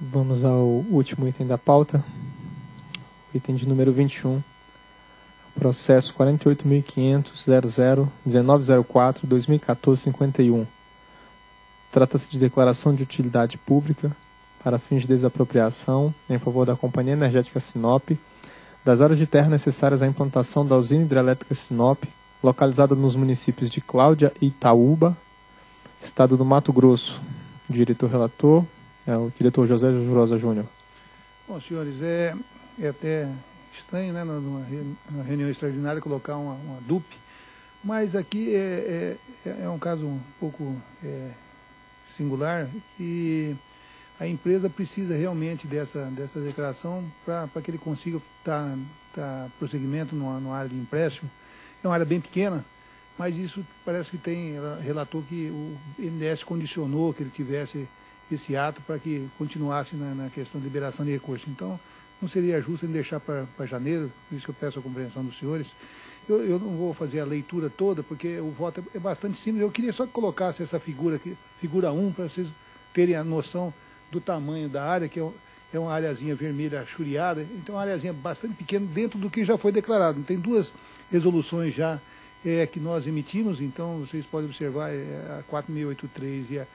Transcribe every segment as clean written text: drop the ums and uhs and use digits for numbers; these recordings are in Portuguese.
Vamos ao último item da pauta, item de número 21, processo 48.500.00.1904.2014.51. Trata-se de declaração de utilidade pública para fins de desapropriação em favor da Companhia Energética Sinop, das áreas de terra necessárias à implantação da usina hidrelétrica Sinop, localizada nos municípios de Cláudia e Itaúba, estado do Mato Grosso. O diretor-relator é o diretor José Jurosa Júnior. Bom, senhores, é até estranho, né, numa reunião extraordinária, colocar uma DUP, mas aqui é um caso um pouco singular, que a empresa precisa realmente dessa declaração para que ele consiga dar prosseguimento numa área de empréstimo. É uma área bem pequena, mas isso parece que ela relatou que o BNDES condicionou que ele tivesse esse ato para que continuasse na questão de liberação de recursos. Então, não seria justo ele deixar para janeiro, por isso que eu peço a compreensão dos senhores. Eu não vou fazer a leitura toda, porque o voto é bastante simples. Eu queria só que colocasse essa figura aqui, figura 1, para vocês terem a noção do tamanho da área, que é uma areazinha vermelha churiada, então é uma areazinha bastante pequena dentro do que já foi declarado. Tem duas resoluções já que nós emitimos, então vocês podem observar a 4683 e a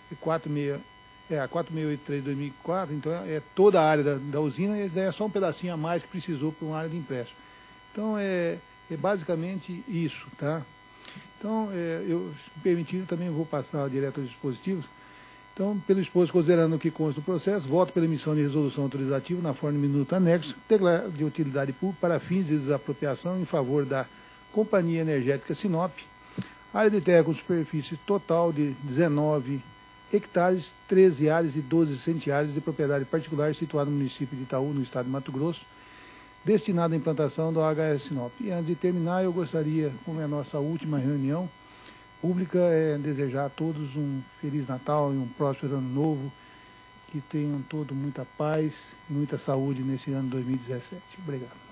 4683 de 2004, então é toda a área da usina, e daí é só um pedacinho a mais que precisou para uma área de empréstimo. Então é basicamente isso, tá? Então, eu, se permitir, também vou passar direto aos dispositivos. Então, pelo exposto, considerando o que consta do processo, voto pela emissão de resolução autorizativa na forma de minuto anexo, de utilidade pública para fins de desapropriação em favor da Companhia Energética Sinop, área de terra com superfície total de 19 hectares, 13 áreas e 12 centiáreas de propriedade particular situada no município de Itaú, no estado de Mato Grosso, destinada à implantação do HS Sinop. E antes de terminar, eu gostaria, como é a nossa última reunião pública, desejar a todos um Feliz Natal e um próspero Ano Novo, que tenham todos muita paz e muita saúde nesse ano 2017. Obrigado.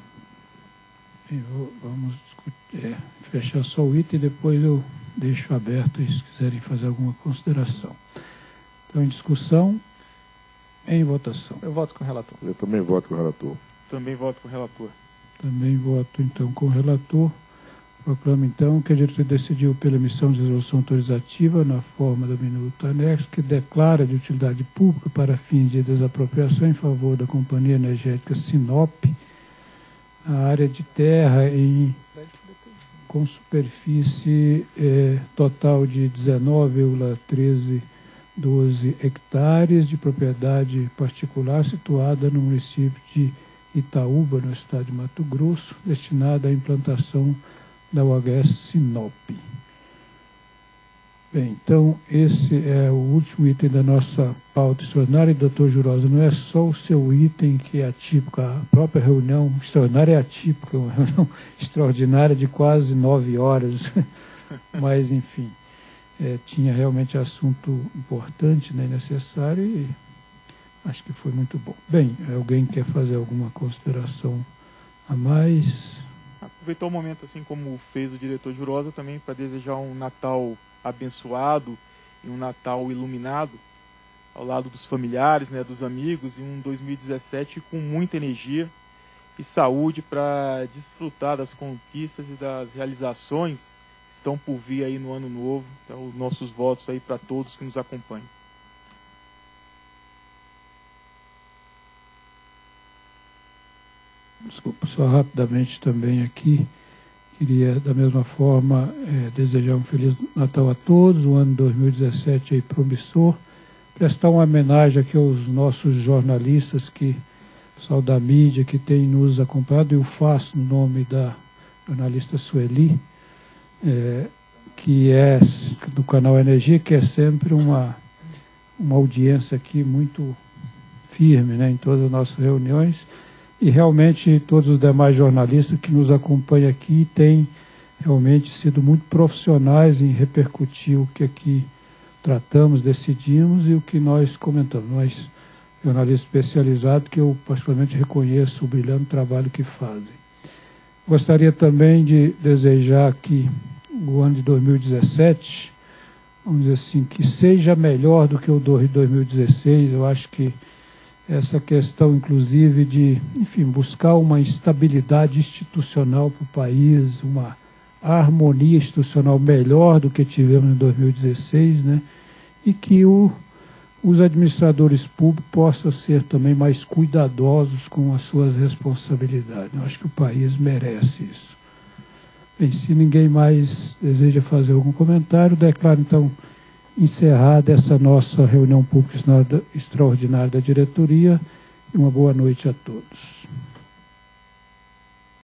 Vamos fechar só o item e depois eu deixo aberto se quiserem fazer alguma consideração. Então, em discussão, em votação. Eu voto com o relator. Eu também voto com o relator. Também voto com o relator. Também voto, então, com o relator. Proclamo, então, que a diretoria decidiu pela emissão de resolução autorizativa na forma do minuto anexo, que declara de utilidade pública para fins de desapropriação em favor da Companhia Energética Sinop, a área de terra com superfície total de 19,1312 hectares de propriedade particular situada no município de Itaúba, no estado de Mato Grosso, destinada à implantação da UHS Sinop. Bem, então, esse é o último item da nossa pauta extraordinária. E, doutor Jurosa, não é só o seu item que é atípico, a própria reunião extraordinária é atípica, uma reunião extraordinária de quase 9 horas, mas, enfim, tinha realmente assunto importante, né, necessário, e acho que foi muito bom. Bem, alguém quer fazer alguma consideração a mais? Aproveitar o momento, assim como fez o diretor Jurosa, também para desejar um Natal abençoado e um Natal iluminado ao lado dos familiares, né, dos amigos, e um 2017 com muita energia e saúde para desfrutar das conquistas e das realizações que estão por vir aí no ano novo. Então, os nossos votos aí para todos que nos acompanham. Desculpa, só rapidamente também aqui, queria da mesma forma desejar um Feliz Natal a todos, o ano 2017 aí promissor, prestar uma homenagem aqui aos nossos jornalistas, pessoal da mídia que tem nos acompanhado, eu faço no nome da jornalista Sueli, que é do canal Energia, que é sempre uma audiência aqui muito firme, né, em todas as nossas reuniões. E realmente todos os demais jornalistas que nos acompanham aqui têm realmente sido muito profissionais em repercutir o que aqui tratamos, decidimos e o que nós comentamos. Nós, jornalistas especializados, que eu particularmente reconheço o brilhante trabalho que fazem. Gostaria também de desejar que o ano de 2017, vamos dizer assim, que seja melhor do que o de 2016. Eu acho que essa questão, inclusive, de, enfim, buscar uma estabilidade institucional para o país, uma harmonia institucional melhor do que tivemos em 2016, né? E que os administradores públicos possam ser também mais cuidadosos com as suas responsabilidades. Eu acho que o país merece isso. Bem, se ninguém mais deseja fazer algum comentário, declaro então encerrada essa nossa reunião pública extraordinária da diretoria. E uma boa noite a todos.